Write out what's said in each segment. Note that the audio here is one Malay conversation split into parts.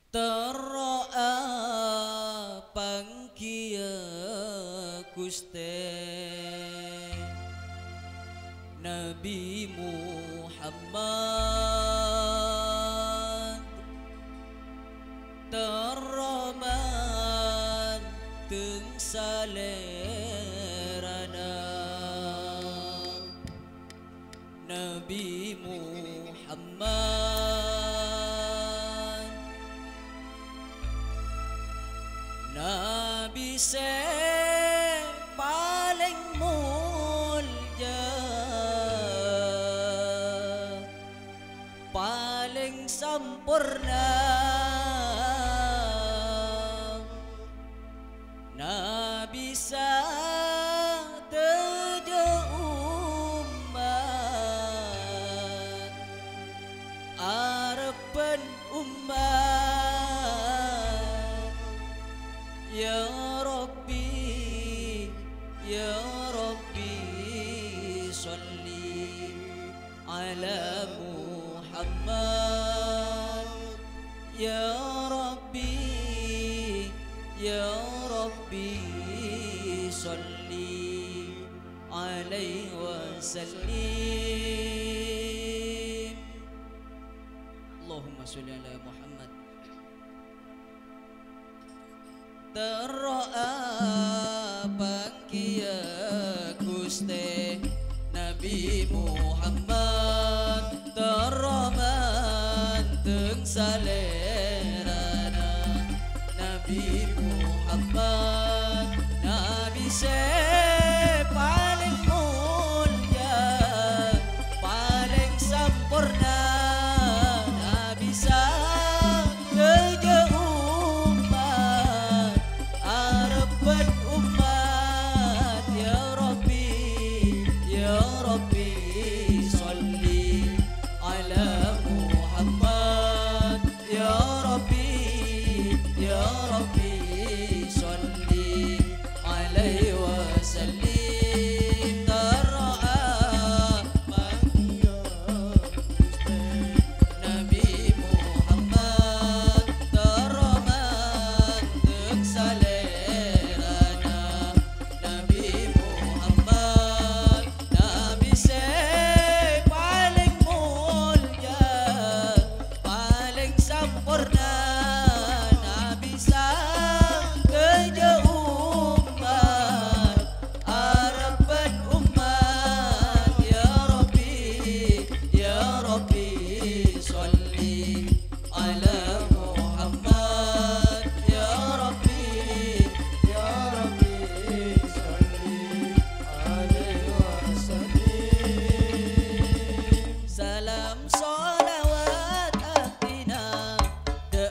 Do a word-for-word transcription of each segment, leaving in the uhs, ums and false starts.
Terroa pangkia kuste Nabi Muhammad terroman teng salerana Nabi Muhammad Nabi se paling mulya paling sempurna Nabi sa tujuh umat Arapan umat Ya Rabbi Ya Rabbi Salli ala Muhammad Ya Rabbi Ya Rabbi Salli alaihi wasallim Allahumma salli ala Muhammad Terroa pangkia kuste Nabi Muhammad terroman teng salerana Nabi Muhammad Nabi se paling mulia paling sempurna Nabi sa tujuh umat Arapan umat Ya Rabbi Ya Rabbi Salli ala Muhammad Ya Rabbi Ya Rabbi Salli alaihi wasallim Terroa pangkia Nabi Muhammad terroman teng salerana Nabi Muhammad Nabi se paling mulia paling sempurna Nabi sa tujuh umat Arapan umat Ya Rabbi Ya Rabbi Salli ala Muhammad Ya Rabbi Ya Rabbi Salli alaihi wasallim Salam salawat atina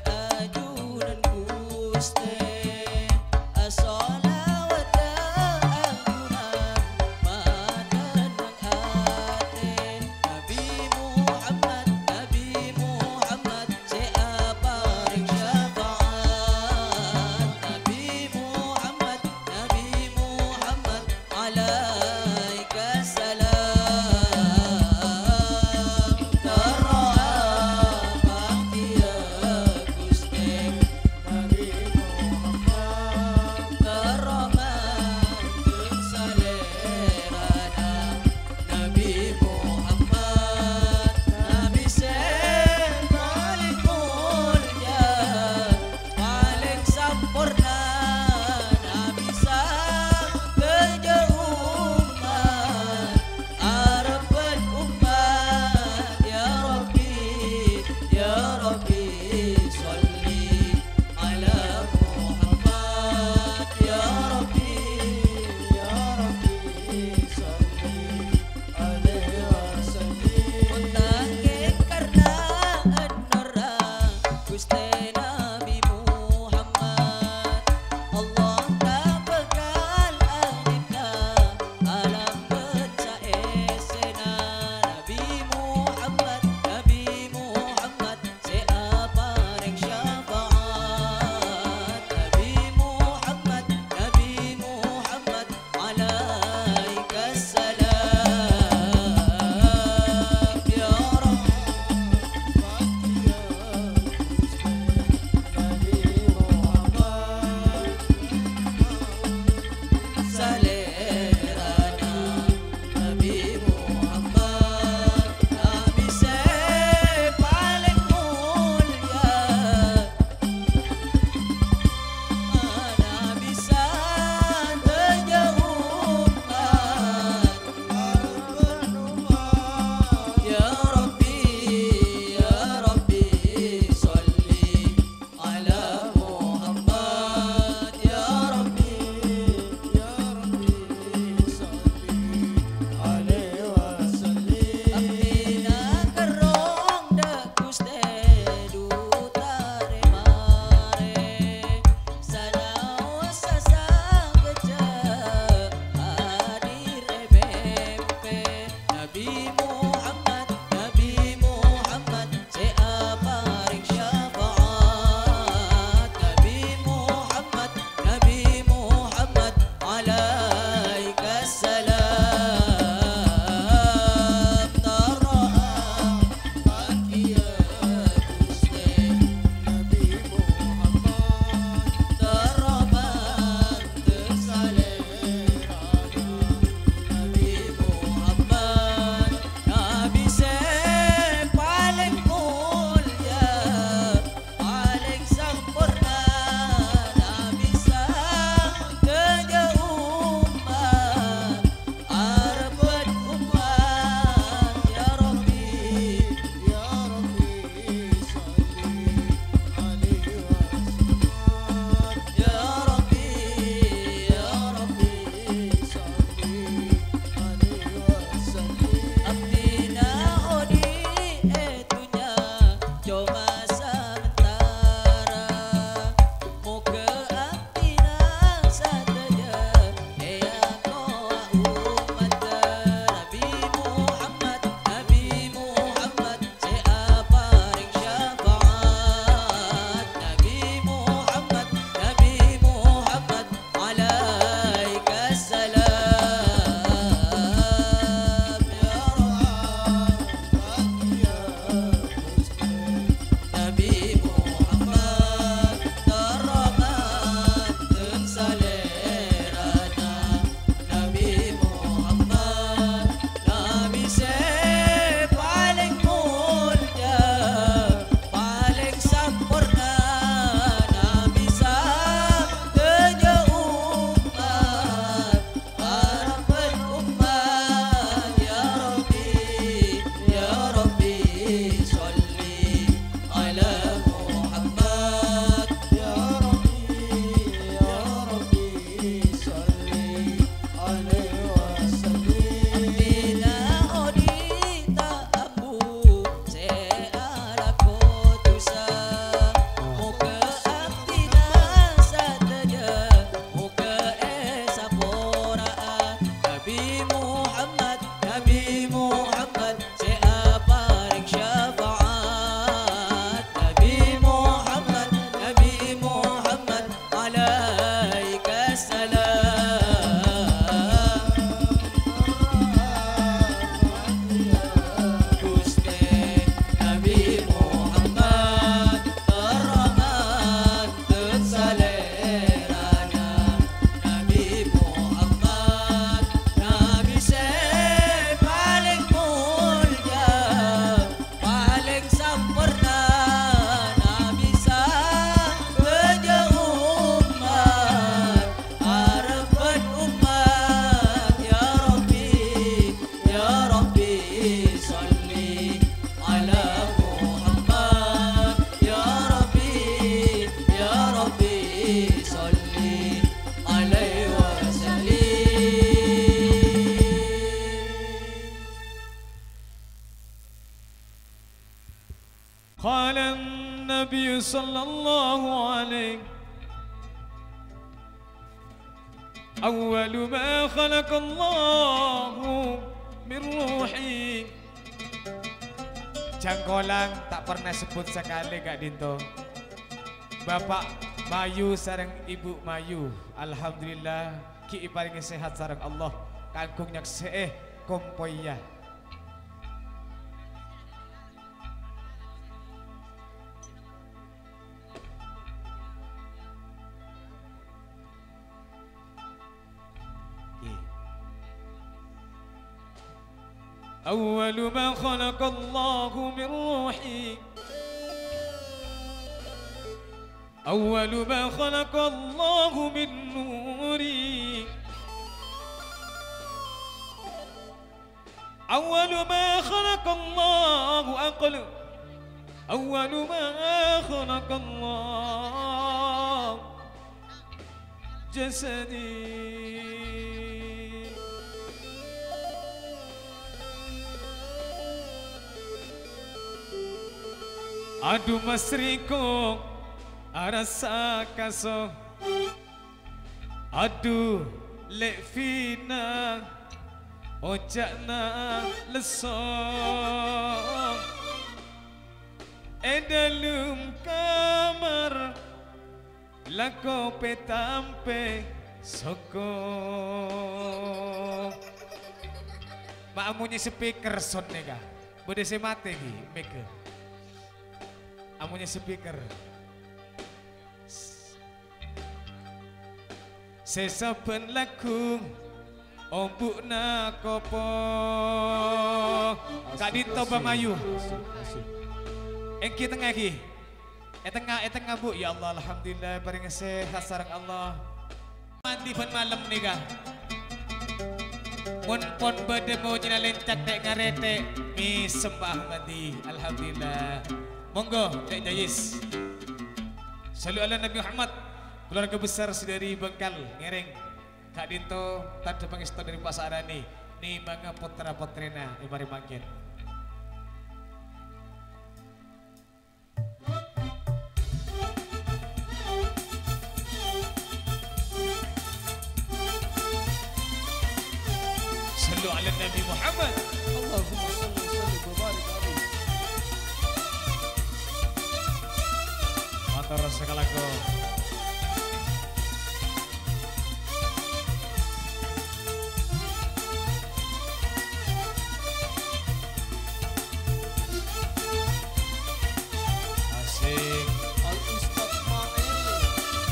صلى الله عليه أول ما خلق الله من روحي. Jangkolang tak pernah sebut sekali Kak Dinto. Bapak Mayu sareng Ibu Mayu, alhamdulillah ki paling sehat sareng Allah. Kangkung nyak seeh kompoya. أول ما خلق الله من روحي أول ما خلق الله من نوري أول ما خلق الله أقل أول ما خلق الله جسدي. Aduh Mas Riko arasa kaso, aduh Lek Vina ojakna leso, e dalam kamar lako petampe soko. Maamunya speaker son nega, bude se mate gi meke. Amunya speaker. Sesaben laku ombukna kopo. Kak Dinto Bamayu. Engki tengah ki. Eh tengah eh tengah Bu. Ya Allah alhamdulillah paring sehat sareng Allah. Mandi pun malam nih kah. Mun pon bade mau nyina lencak dek ngarete mi sembah mati. Alhamdulillah. Monggo Dek Jayis. Salu ala Nabi Muhammad. Keluarga besar dari Bengkal ngereng. Kak Dinto tanda pangestu dari Pasarani. Ni mangga putra putrina mari mangkin. Salu ala Nabi Muhammad. Allahumma salli wa sallim wa barik alaihi. Matur sekalaku. Asik. Al Ustaz Mail.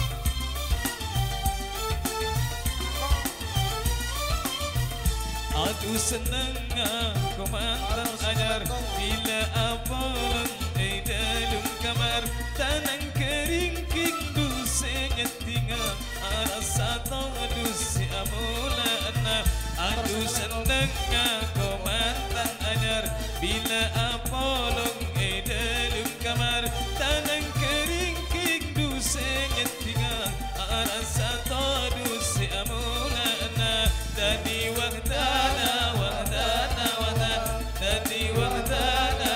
Aduh senang aku mantan anyar bila apalan di dalam kamar tanang keringking dusenya tinggal rasa tahu dusi amulana. Aduh senang aku mantan anyar bila apalan di dalam kamar tanang keringking dusenya tinggal rasa tahu dusi amulana. Dadi waqtana waqtana waqtana dadi waqtana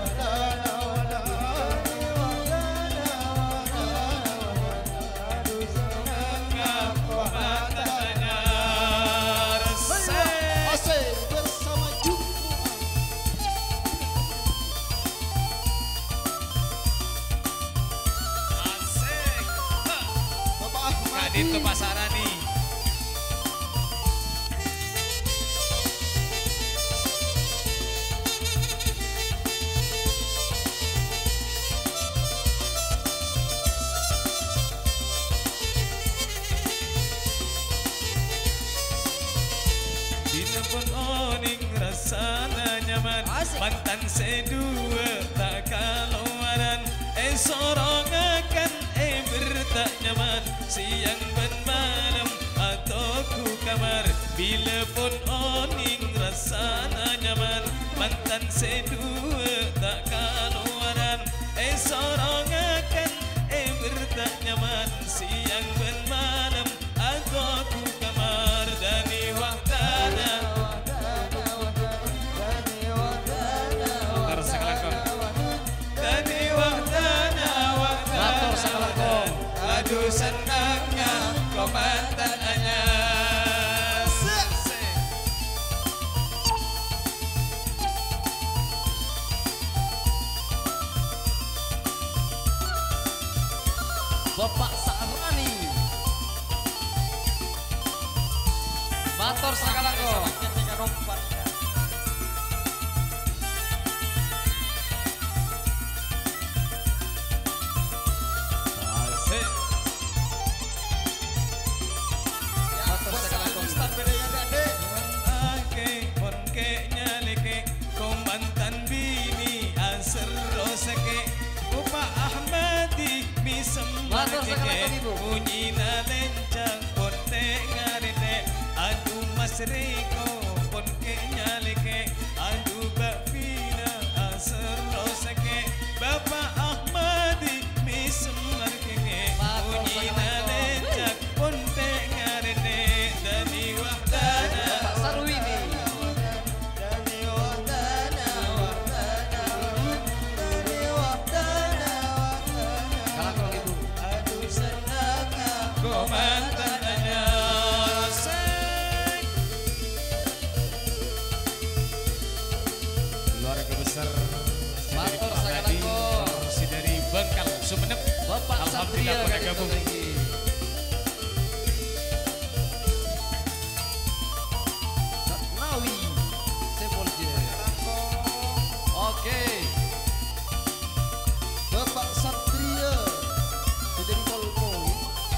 Itu Pasarani. Bila pun oning rasana nyaman mantan sedua tak kaluaran. Eh sorong akan eh bertak nyaman siang dan malam atau ku kamar. Bila pun oning rasana nyaman mantan sedua tak kaluaran. Eh sorong akan eh bertak nyaman siang dan malam atau ku kamar. Dani waktana Dani waktana aduh senangnya kau mantan anyar. Bapak Sakrani Matur sakalako Asik. Matur sakalako Ustaz bedanya Dek. Ake pon ke nyaleke kau mantan bini aser rosake Upa Ahmadi misem Matur sakalako, Ibu. bunyi na lencang pon te ngarene aduh mas Riko pon ke nyaleke aduh Mbak Vina aser rosake Bapak Ahmadi misem markenge Matur bunyi na sakalako. lencang pon te ngarene dani wahdana Bapak Sarwini dani wahdana wahdana dani wahdana wahdana Kalako Ibu. aduh senangnya kau mantan anyar. Sek. Keluarga besar Matur Ahmadi, sakalako. si dari Bangkal Sumenep. Bapak Alhamdulillah Satria pada Gading gabung. Tinggi. Satnawi Semolje. Oke. Bapak Satria jadi Polpol.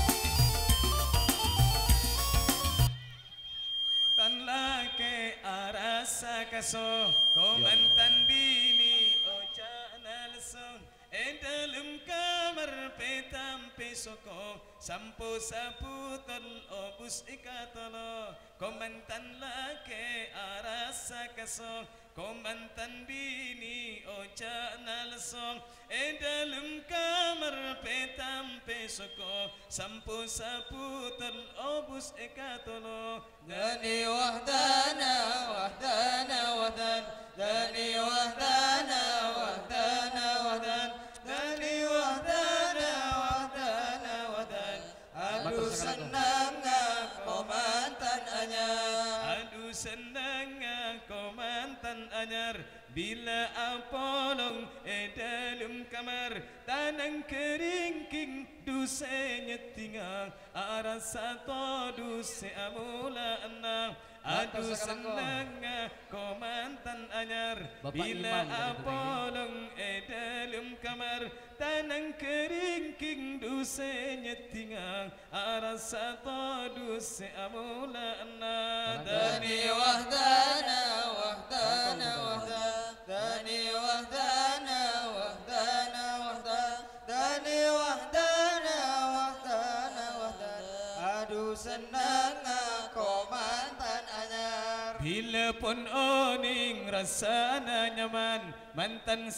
Tan lake arasa kaso ko mantan bini oja nalson e dalam kamar petam pesoko sampo saputol obus ikatolo ko mantan lake arasa kaso ko mantan bini oja nalson e dalam kamar petam pesoko sampo saputol obus ikatolo Dani wahdana wahdana wahdan Dani wahdana wahdana wahdan Dani wahdana wahdana wahdan Aduh senangnya kau mantan anyar. Aduh senangnya kau mantan anyar bila apolong e dalam kamar tanang keringking duse nyetingang arasa to duse amula enang. Aduh senangnya kau mantan anyar Bapak bila Imam dari apolong e dalam kamar tanang keringking duse nyetingang arasa to duse amula enang. Dani wahdana wahdana wahdan Dani wahdana wahdana wahdan Dani wahdana wahdana wahdan Aduh senangnya kau mantan anyar. Bila pun oning rasana nyaman mantan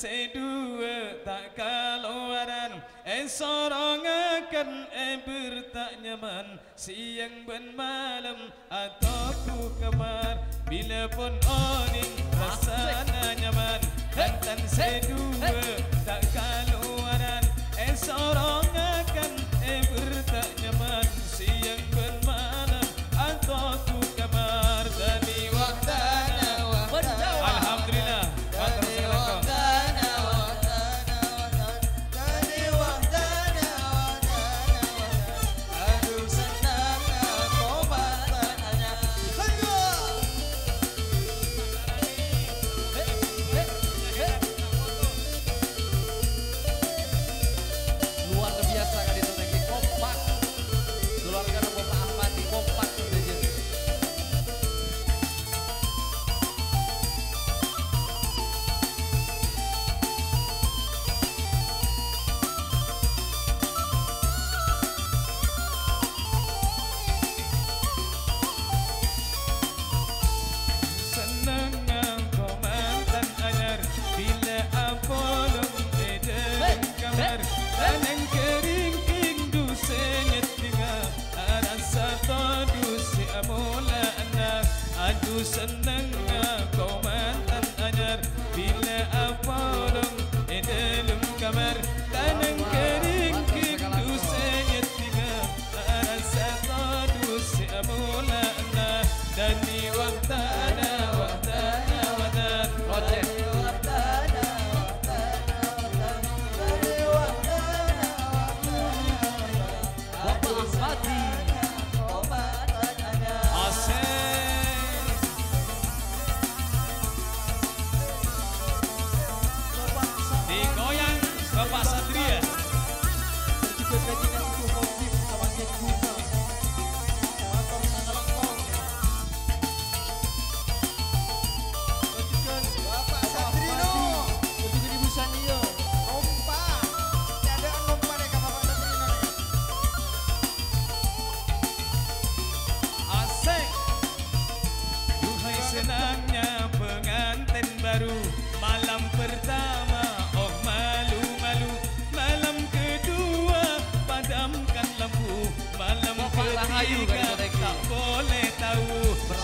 sedua tak kaluaran eh sorong akan eh bertak nyaman siang ben malam atau ku kamar. Bila pun oning rasana nyaman mantan sedua tak kaluaran eh sorong akan eh bertak nyaman siang ben malam atau ku kamar. Dani wahdana Menjawab. Alhamdulillah. Matur Dani sakalako. wahdana wahdana wahdan Dani wahdana wahdana wahdan Aduh senangnya kau mantan anyar. Luar biasa kan itu lagi kompak. Keluarga Bapak Ahmadi kompak saja. Senangnya kau mantan anyar bila apolong e dalam kamar tanang keringking duse nyetinga arasa to duse amula anak. Aduh senangnya kau mantan anyar bila apolong e dalam kamar tanang keringking duse nyetinga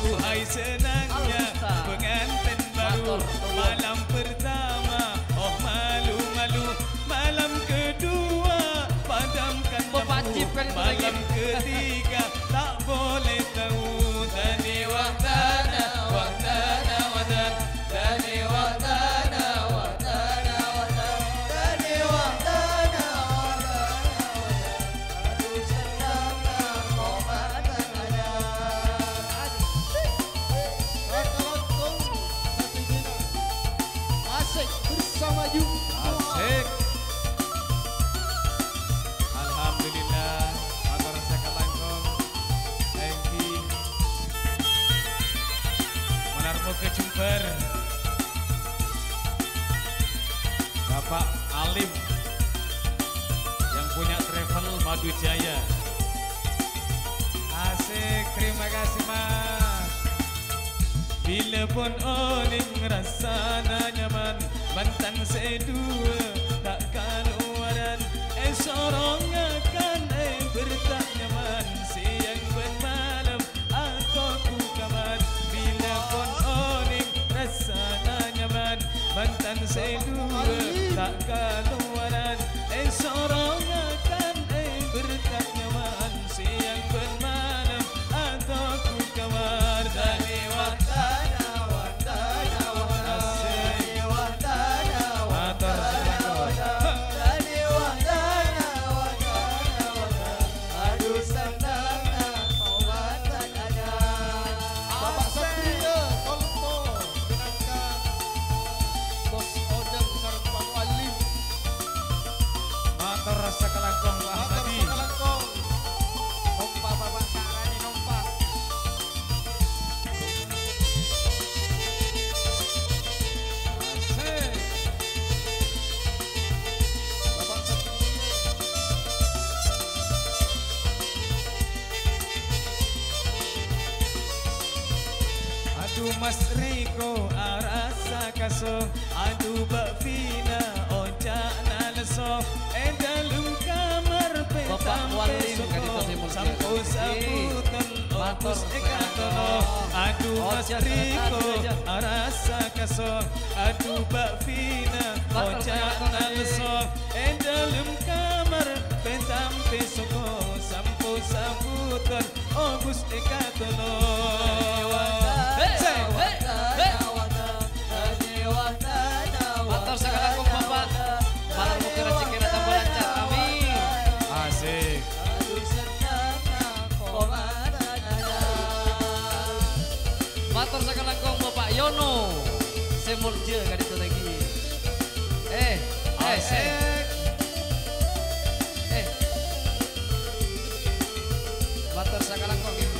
Hai senangnya pengantin baru malam pertama. Oh malu-malu malam kedua padamkan lampu. Malam ketiga tak boleh tahu. Tani waktana waktana wadan. Tani waktana waktana wadan. Tani waktana Asik bersama you. Asik. Alhamdulillah. Matur rasa langkung. Thank you. Menarmo ke Jember. Bapak Alim yang punya travel Madu Jaya. Asik, terima kasih Mas. Bila pun oning rasana nyaman, mantan sedua tak kaluaran. Eh sorong akan eh bertak nyaman, siang ben malam aku ku kamar. Bila pun oning rasana nyaman, mantan sedua tak kaluaran. Eh sorong akan eh bertak nyaman, siang ben malam aku ku kamar. Tani waktana waktana waktana. Asik. Waktana Matur selangkung. Tani waktana waktana waktana. Aduh senangnya pengantin ada. Bapak Satria Kolpo menangkan Bos Odeng sareng Bang Alim. Matur rasa kelangkung Pak Matur Ahmadi. sekalangkong. Nompa Bapak Sarani nompa. Asik. Bapak Satria. Aduh Mas Riko arasa kaso. Aduh Mbak Vina ojak naleso. Eh dalam kamar Bapak Walim kadito Timur sampo sabuton opus ekatono. Aduh Mas Ojak Riko aja. arasa kaso. Aduh Mbak Vina Matur ojak sekali. naleso. Eh dalam kamar pentam pesoko sampo sabuton opus ekatono. Hei, hei, hei. Matur sekalangkung Bapak. Malam muka rezeki datang lancar. Amin. Asik. Matur sekalangkung Bapak Yono. Semulje kadito lagi. Eh, eh, eh. Asik. Eh. Matur sekalangkung Ibu.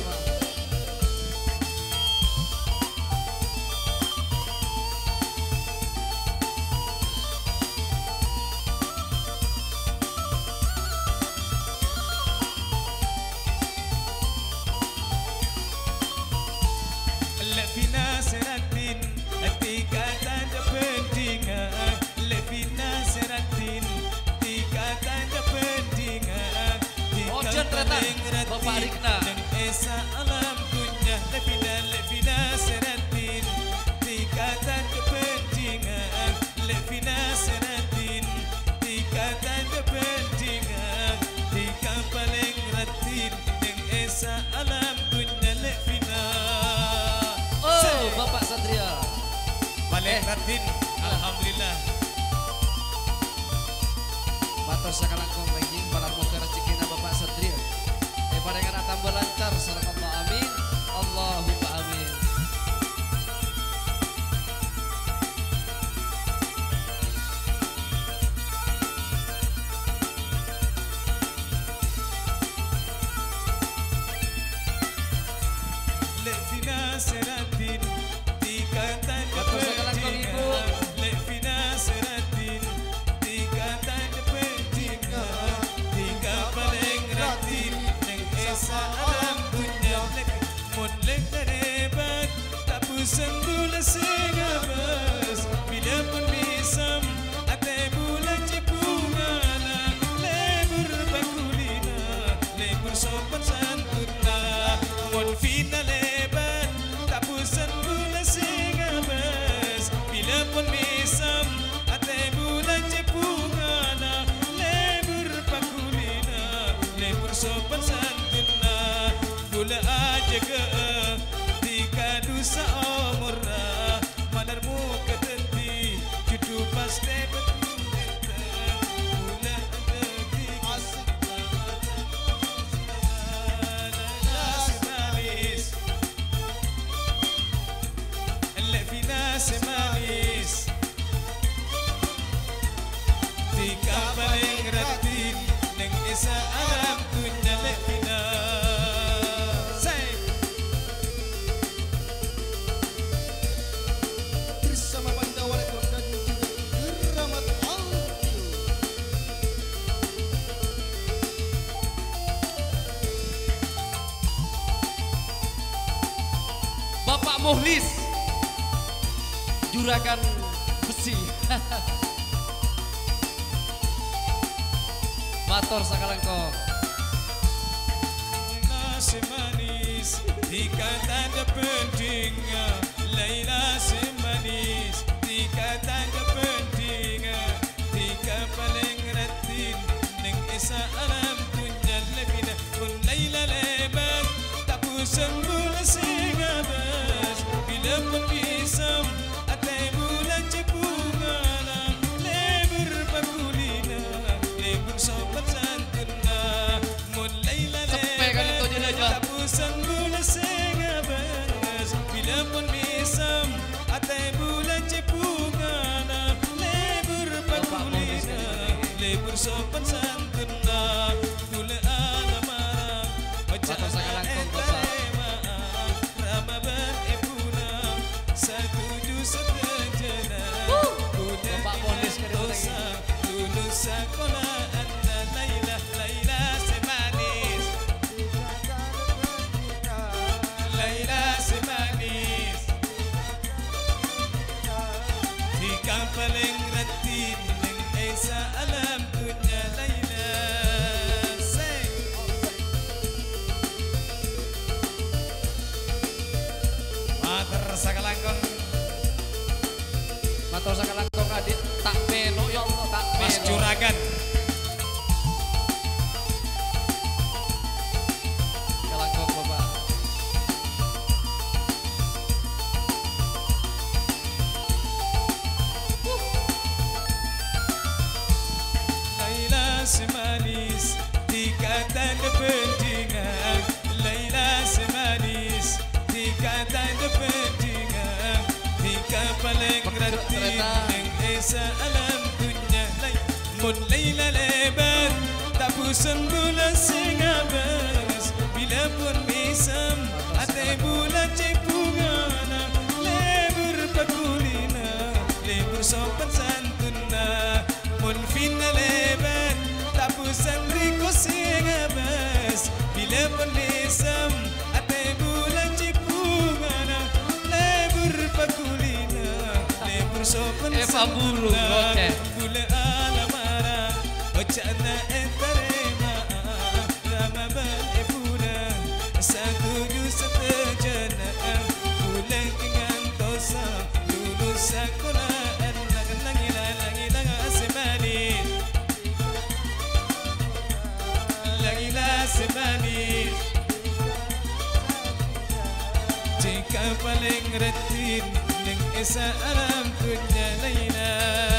Lefina seratin tiga tanda pentingan. Lefina seratin tiga tanda pentingan. Ojen kereta, Bapak Rikna. Dan esa alam dunia. Lefina Lefina seratin tiga tanda pentingan. Lefina seratin tiga tanda pentingan. Tiga paling ratin dan esa alam dunia. Lefina Oh, Bapak Satria. paling Eh. ratin. Alhamdulillah. Matur sekalangkung lagi malam muka rezeki Bapak Satria. Eh paringan tambah lancar sareng Allah amin. Allahumma amin. Lefina seratin tiga tanda Matur sekalangkung, Ibu. pentingan. Lefina seratin tiga tanda pentingan. Tiga paling ratin yang esa alam dunia. Mun lek darebat tak pusing gula segabas. Bila pun misam ate bulan cipungana. Lebur bakulina, lebur sopan santuna. Mun fina lebat Mula aja ke Tika dusa omurah Manarmu ketenti Judu pasti betul Mula aja tika Nasi manis Levi nasi manis Tika paling ratin Neng isa alam punya Levina Say Bersama Pandawa Rekor dan juga Keramat Audio. Bapak Muhlis Juragan Besi Matur sakalangkong Nasi manis Tika tanda penting Laila si manis Tika tanda penting Tika paling ratin Neng isa alam punya lebina Pun Laila lebat Tak pusing bulan singabas Bila pun pisam Atai bulan cepungan Lebur pakulina Lebur sobat santuna Mun Laila Sampai kan itu je aja. Tak pusing bulan singabas Bila pun pisam Atai bulan cepungan Lebur pakulina Lebur sobat santuna Gula alamara Bapak sakalangkong Bapak Ramadan ebuna Setuju setejana Bapak Muhlis ke depan lagi. Lulus sekolah anda Laila Laila semanis Laila semanis Tika paling ratin Neng Esa alam punya Laila Say Mater sakalangkong Matur sakalangkong Adit tak melo ya Allah tak melo Mas Juragan Kalangkong Bapak Laila semanis Tika tanda pentingan Laila semanis Tika tanda pentingan Tika paling ratin Neng Esa alam dunia Mun Laila lebar Tak pusing bulan singabas Bila pun misam Atai bulan cepungan Lebur pakulina Lebur sopan santuna Mun fina lebar Tak pusing riko singabas Bila pun misam Atai bulan cepungan Lebur pakulina Lebur sopan Eva Bulu, oke. Gula alamara Ocana entarema Ramadan ebuna Setuju setejana Bulan dengan dosa Lulus sekolah Anak langila langila semanis Langila semanis Jika paling ratin Neng Esa alam punya Laila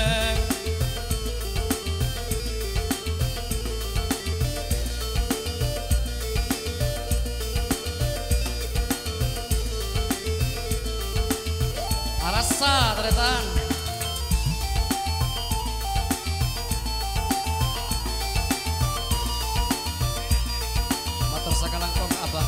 Arasa teretan Matur sakalangkong Abah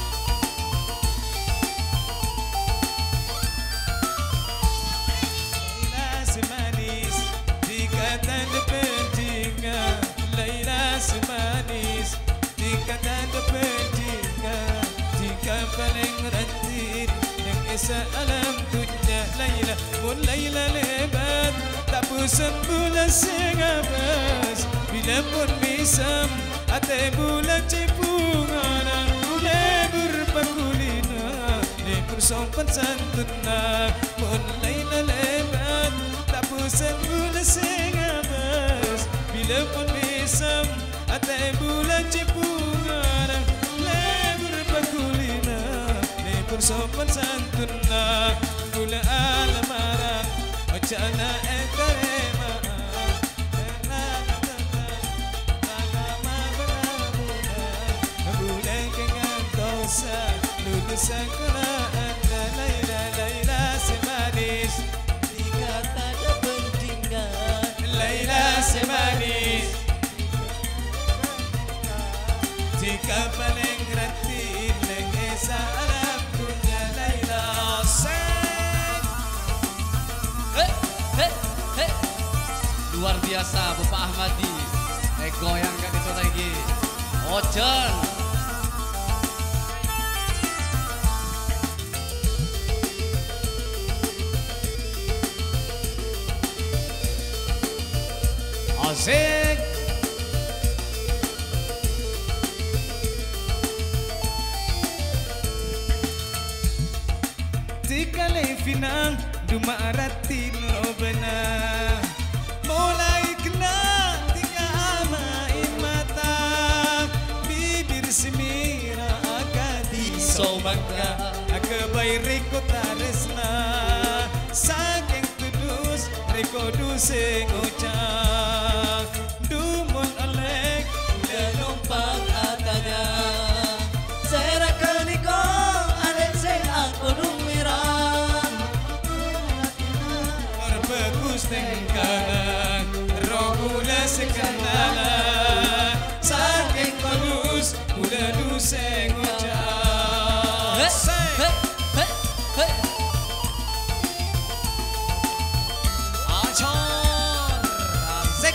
Laila semanis Tika tanda pentingan Laila semanis Tika tanda pentingan Tika paling ratin Yang esa alam dunia Laila Mun Laila lebat Tak pusing bulan singabas Bila pun misam Atai bulan cepungan Lebur pakulina Lebur sopan santuna Mun Laila lebat Tak pusing bulan singabas Bila pun misam Atai bulan cepungan Lebur pakulina sopan santuna gula alamarang wacana ekarema lulus sekolah Laila Laila semanis Jika tak ada pentingkan Laila semanis jika paling rati lengesa alam dunia Laila sen Hei, hei, hei. Luar biasa Bapak Ahmadi. Eh goyang kan itu lagi. Ojen. Asik Tika lefinang duma aratin robena mulai kena tika amain mata bibir semira akadi somaka akabai riko taresna saking tudus riko duseng ucap dumon oleh Numpak akanya Serahkan iko Alek se aku numirang berbagus tengkanan rohula sekanalan saking kodus udah duseng ucap Hei, hei, hei, hei. Acor Razik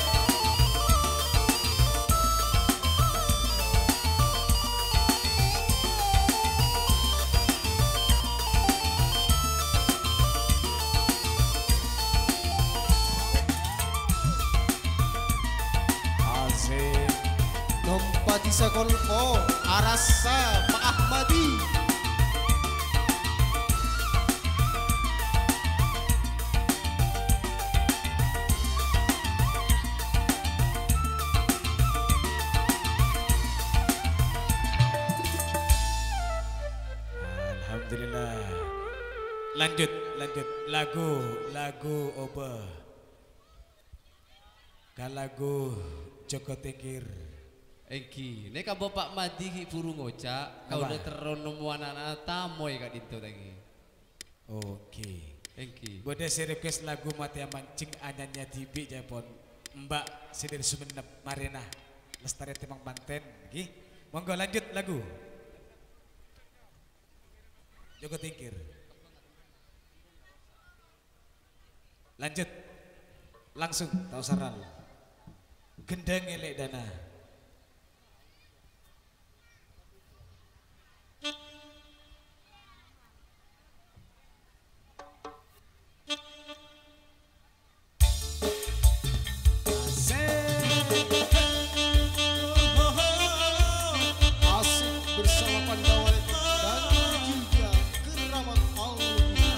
Asik Lompati sekolko Arasa Pak Ahmadi Alhamdulillah. Lanjut, lanjut. Lagu, lagu Oba. Kalagu Joko Tingkir. Engki, ini kan Bapak Madi ki buru ngocak, kau Apa? udah teronomu anak-anak tamoy kak itu lagi. Oke. Engki. Bude si request lagu mati mancing anyanya tibi Japon. Mbak Sidir Sumenep Marina Lestari Timang Banten. Gi. Monggo lanjut lagu. Joko Tingkir. Lanjut. Langsung tahu saral. Gendeng elek dana. Asik bersama Pandawa dan juga Keramat Alwi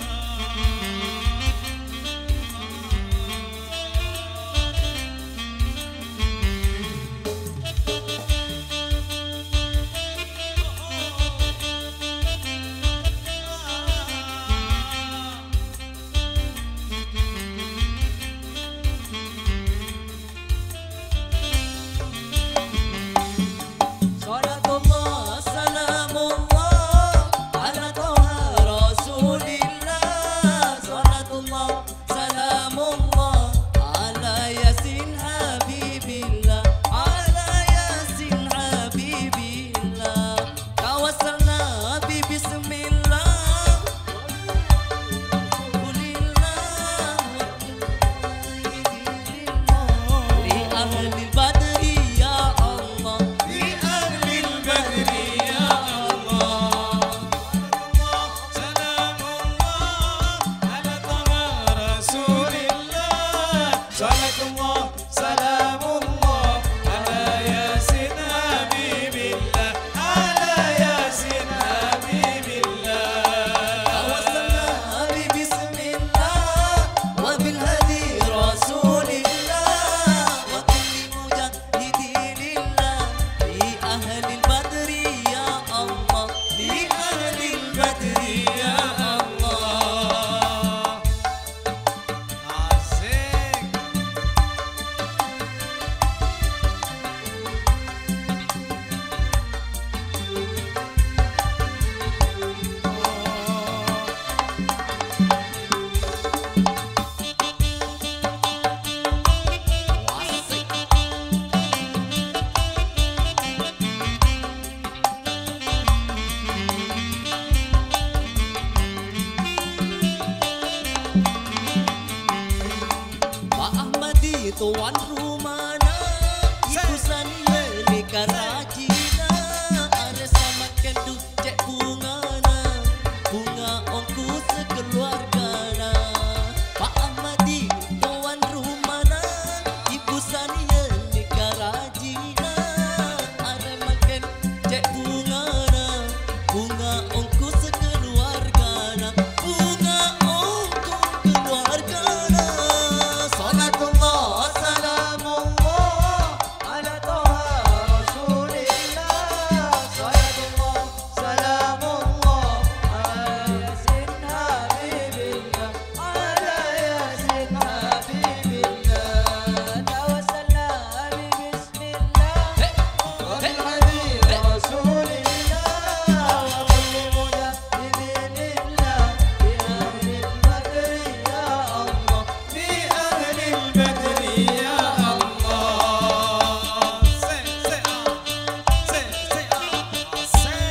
kerajina are sama kendu cek bungana bunga ongku sekeluargana Pak Ahmadi tuan rumana ibu Sania ni kerajina are makan cek bungana bunga ongku sekeluargana bunga ongku keluargana salatullah salamullah ala toha rasulillah salatullah salamullah ala yasin habibillah ala yasin habibillah tawassalna bismillah wa bilhadi rasulillah wa kulli mujahidinillah bi ahlil badri ya Allah Fi ahlil badri ya Allah. Say, say, ah. Say, say, ah. Say.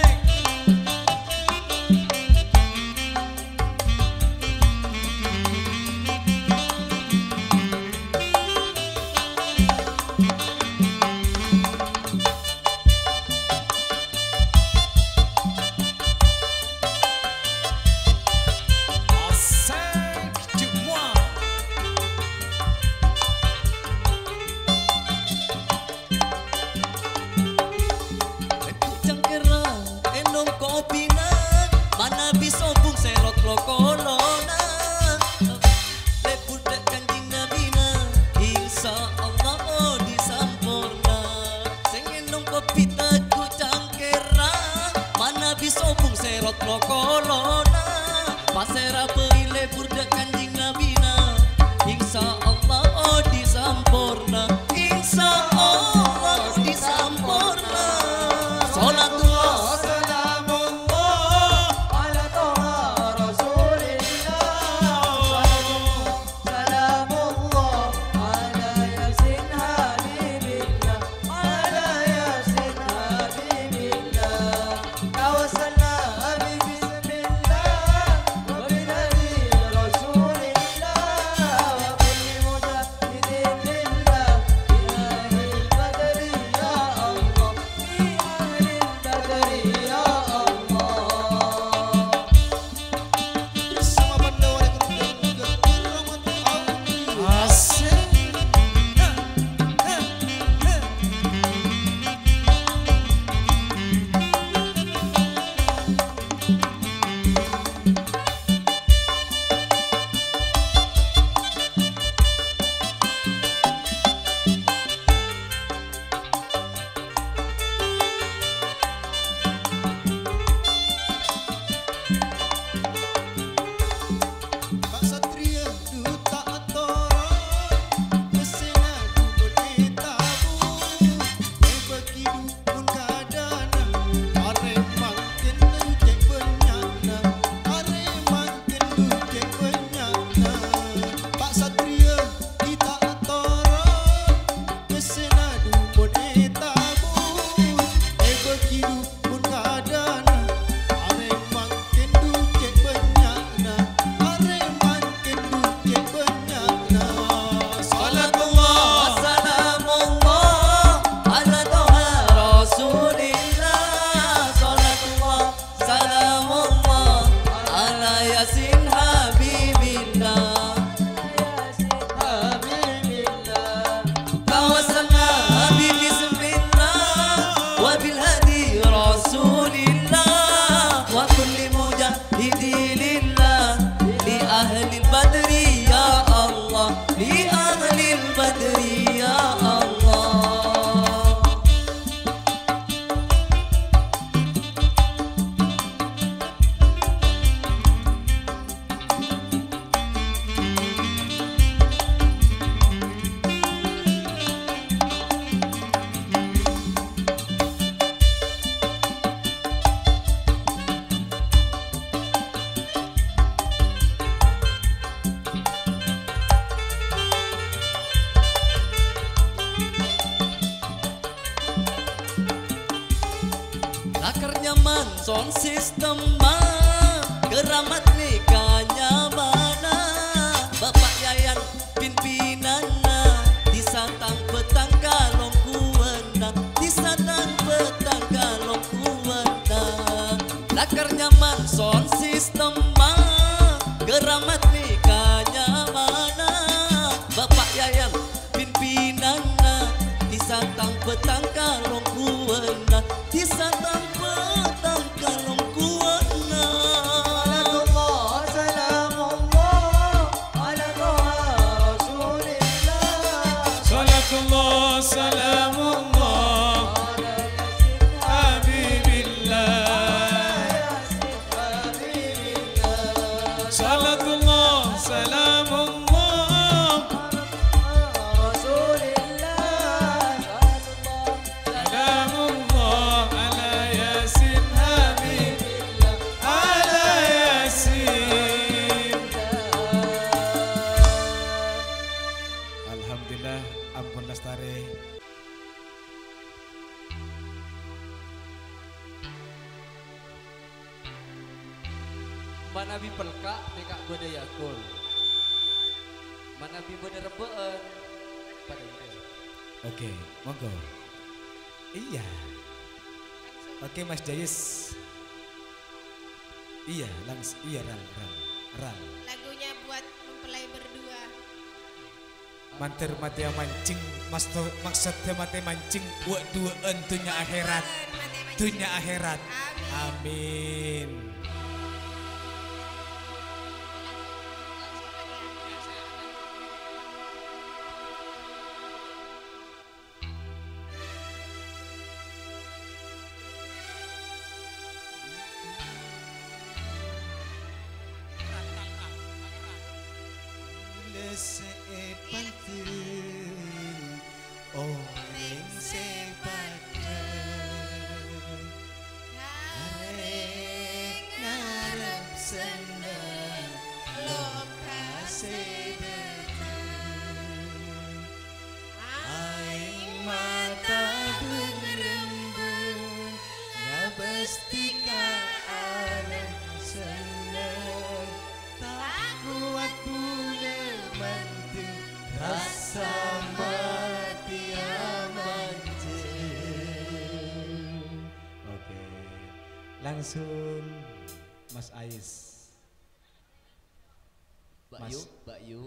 Asik semua. Cangkera enom kopina mana bisa bung serot lokolona leput dek kanjing nabina insya Allah oh disampurna sing enom kopi taku cangkera mana bisa bung serot lokolona pasera beli leput dek kanjing nabina insya Allah oh disampurna insya Allah disampurna salatullah salamullah ala toha rasulillah salamullah ala yasin habibillah ala yasin habibillah tawassalna bismillah wa bilhadi rasulillah wa kulli mujahidinillah bi ahlil badri ya Allah bi ahlil badri ya Allah Bersama banda wali kerugian keramat Allah. Asik. Ha, ha, ha. Pak Satria duta Tora Kesena dubur tabu Bagi dukun kadana Are makin cek benyana Are makin cek benyana Pak Satria duta Tora Kesena dubur tabu Bagi dukun kadana Are makin cek benyana Are makin cek benyana salatullah salamullah ala toha rasulillah salatullah salamullah ala yasin habibillah yasin habibillah tawassalna bismillah wa bilhadi rasulillah wa kulli mujahidinillah li ahlil badri ya Allah li ahlil badri ya Allah Lakar nyaman sound system mah keramat nikahnya mana Bapak Yayan pimpinanna disatang petang kalong kuwenang disatang Lakar nyaman sound system mah keramat nikahnya mana Bapak Yayang pimpinanna disantang petang kalong kuana disantang petang kalong kuana Salatullah salamullah ala toha rasulillah Salatullah salamullah Habibillah Salatullah salamullah rasulillah Salamullah ala Yasin Habibillah ala Yasin Alhamdulillah ampun lestari Manabi pelka nekak bade yakul. Manabi bade rebeen pada itu. Oke, monggo. Iya. Oke Mas Jayus. Iya, langsung iya ral ral ral. Lagunya buat mempelai berdua. Manter mati mancing, mas to, maksudnya mati mancing buat dua entunya akhirat, tunya akhirat. Amin. Sepantun orang sepatun arek ngarep seneng lokasi detun aing mata berembun ngabestika arek seneng tak kuat pula mantu rasa mati amanjeng. Oke, langsung Mas Ais. Mbak Mas. Yu, Mbak Yu.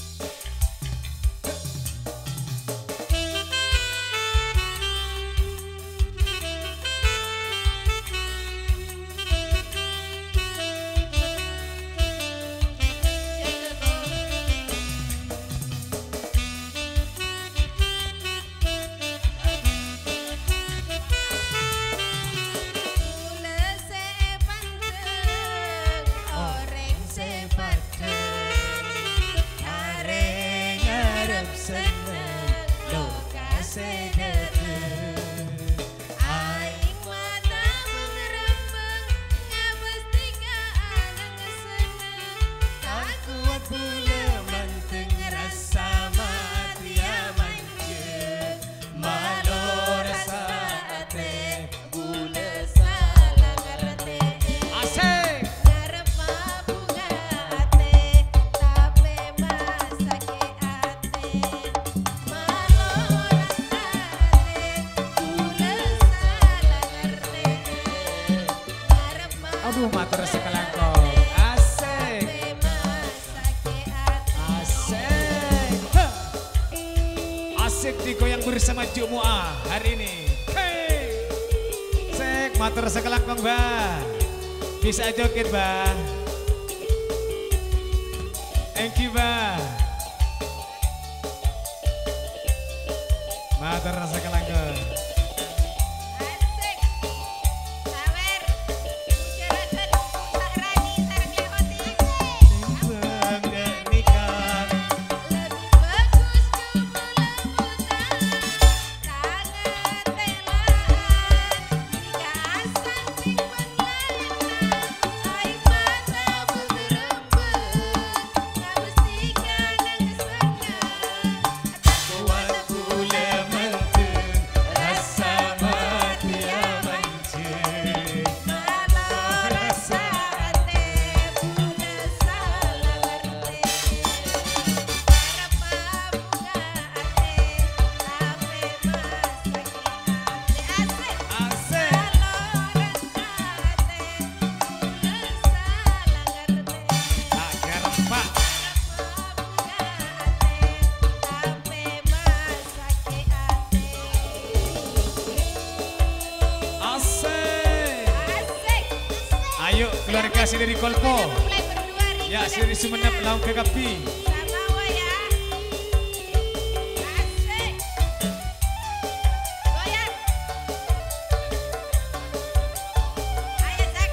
Kula sepanteng, oreng sepateng, Arek ngarep seneng lokasi detun aing mata mengerembeng, ngabestika anang seneng, tak kuat pula manteng rasa mati amanjeng malo rasa ate Kula salah ngerti. Asik. Ngarep bunga ate, tapi masake ate. Malo rasa ate, kula salah ngerti. Ngarep Aduh matur sekelangkong. Asik. tapi masake ate. Asik. Hah. Asik digoyang bersama Jumu'ah hari ini. Hey. Sek matur sekelangkong Mbah. Bisa joget Mbah. Thank you Mbah. Matur sekelangkong. Asik. Sawer. Ucarakan Pak Rani Sarmi Hoti. bangga nikah Lebih bagus cuma lebutan tangan telaan jika asal simpan lalena air mata berembun ngabestikan yang kesenang kuat pula manteng Asik. Asik. Ayo keluarga si dari Kolpo. Mulai berdua Riko Ya dan si dari Sumenep laung ke Kapi. sama wa ya. Asik. Goyang. Ayo Zak.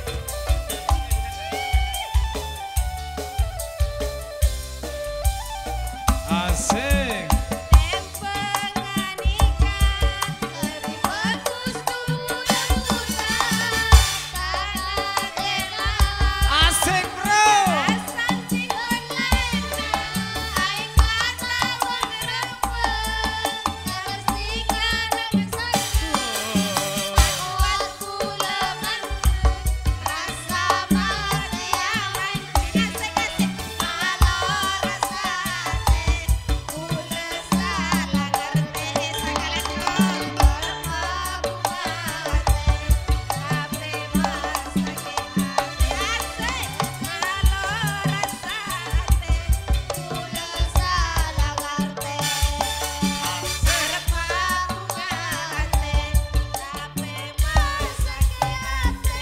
Asik. Empengan nikah lebih bagus tubuh yang muda. Tanah kelah. Asik bro. Asam cikun lena, aing mata mengerempeng, ngabersihkan ngebesakan. Kuat kula mantep, rasa mardiaman. Asik-asik, malo rasa teh, kula salah ngerti sakalan kotor mabunga teh, tapi masake hati. Asik, malo rasa teh, kula salah ngerti. Arep mabunga teh, tapi masake hati.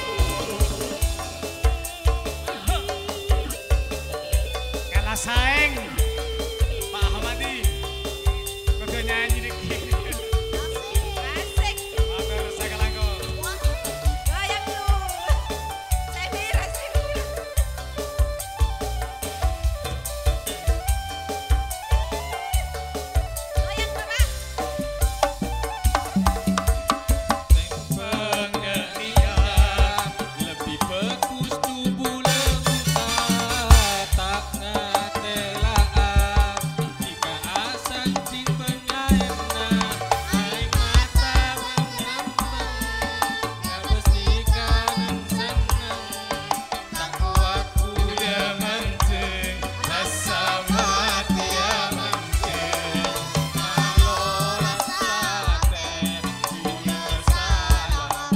Kalah saeng. Pak Ahmadi. Kudu nyanyi dikit. Asik. Motor sakalangko. Goyang lu. Semira, semira. Goyang Bapak. Pengertian lebih bagus tubuh lembuta tak ngatelaan jika asan sing penyaena aing mata menempeng ngabersihkan seneng tak kuat kuda menceng rasa mati yang menceng malo rasa teh kula salah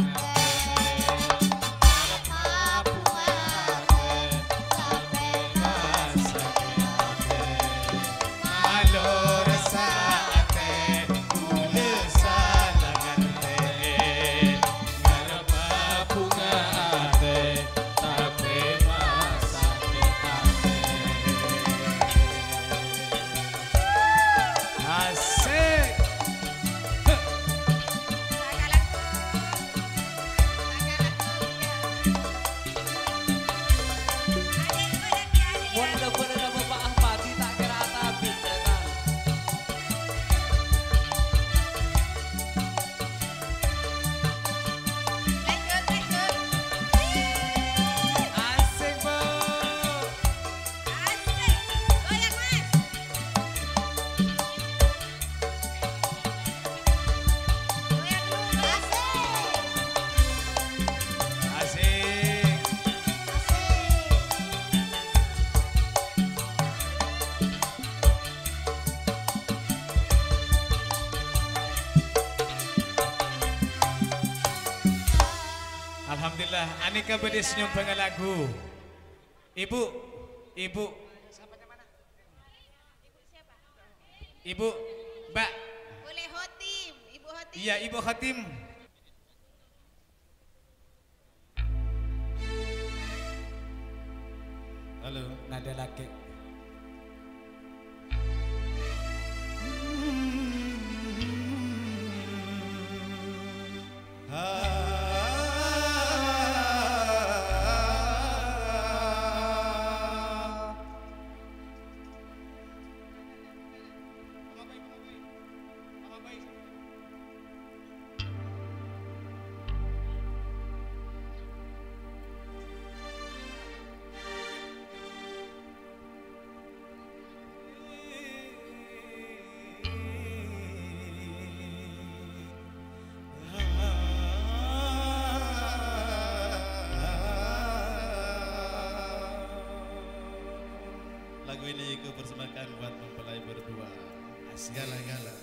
Malo rasa ate, kula salah ngante. Ngarep bunga ate, tapi masake ate. Asik. Mun bener Bapak Ahmadi tak kira tapi tenang. Lanjut, lanjut. Asik bu. Asik. Goyang Mas. Goyang dulu. Asik. Asik. Alhamdulillah, Anika bade senyum pengen lagu. Ibu, ibu, ibu, Mbak, Boleh Hotim, Ibu Hotim. iya Ibu Khatim. Halo. Nada laki. Lagu ini ku persembahkan buat mempelai berdua. Gala-gala.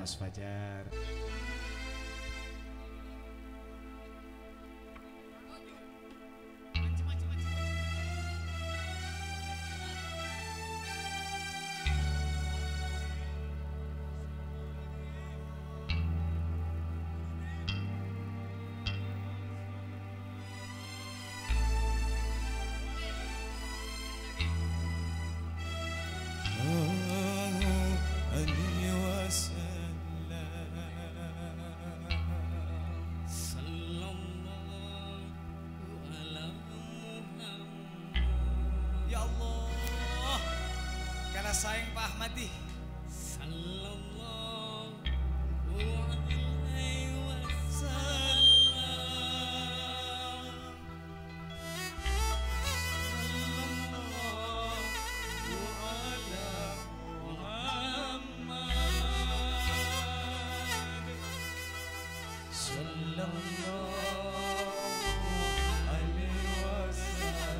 Mas Fajar. Sayang Pak Ahmadi. Sallallahu alaihi wasallam. Sallallahu ala Muhammad. Sallallahu alaihi wasallam.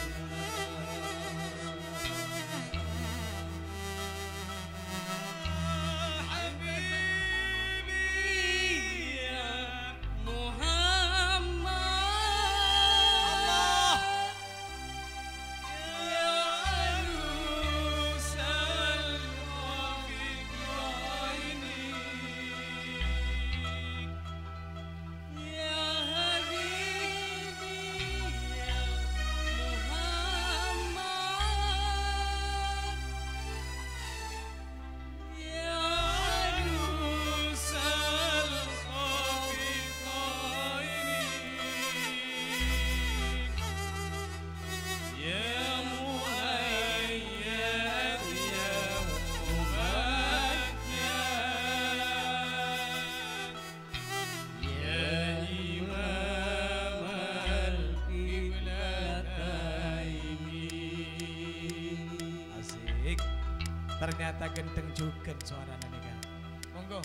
Ternyata gendeng juga suara nega. Monggo.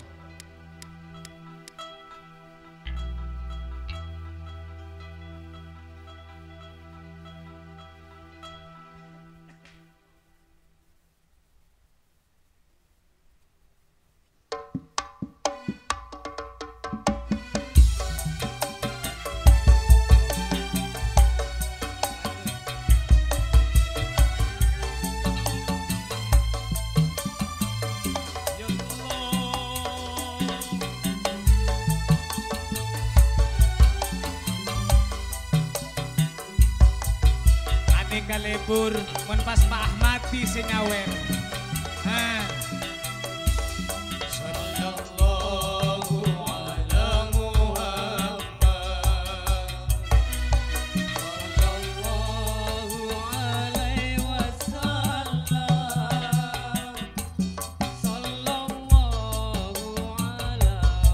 Kalebur mun pas Pak Ahmadi sing nyawer. Ha. Sallallahu ala Muhammad. Sallallahu alaihi wasallam. Sallallahu ala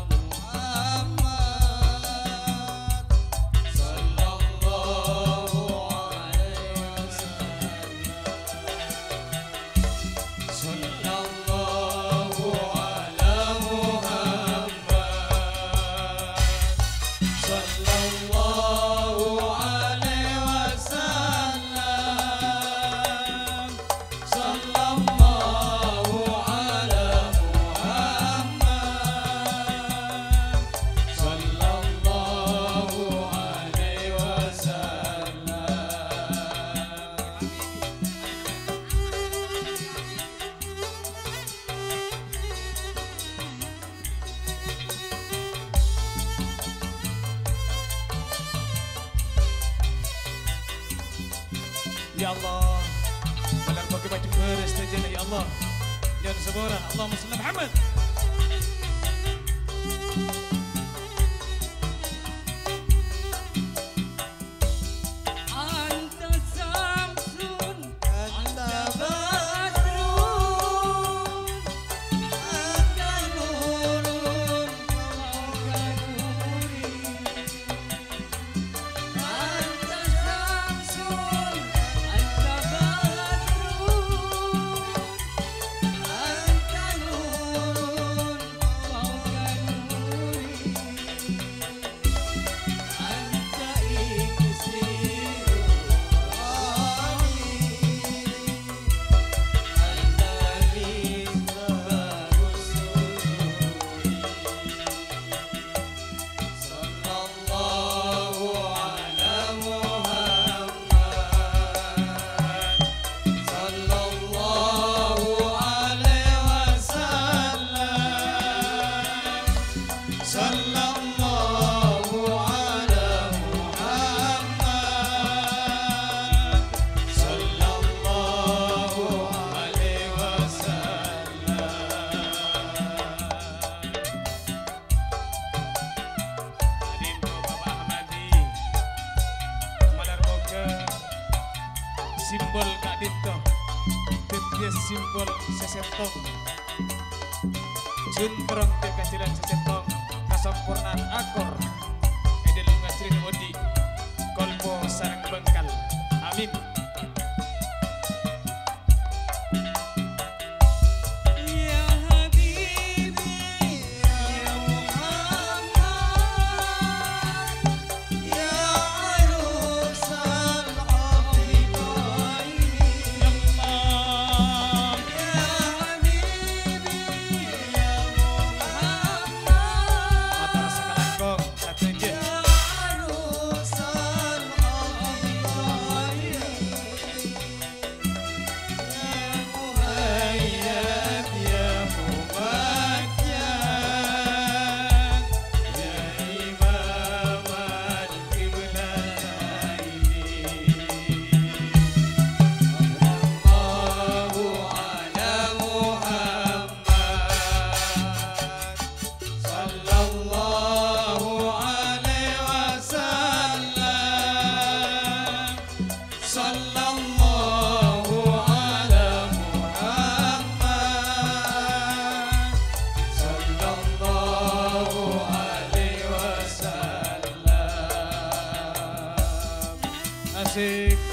Muhammad. Sallallahu Ya Allah, bulan bagi baju beres saja ya Allah. Jangan seborah, Allahumma shalli Muhammad. Anta Samsun, Anta Badrun, Anta Nurun, Anta Nuri. Anta Samsun, Anta Badrun, Anta Nurun, simbol sesentong juntrong te kacilan sesentong kasampurnaan akor edel ngasrin odi kolpo sarang bengkal amin. Asik.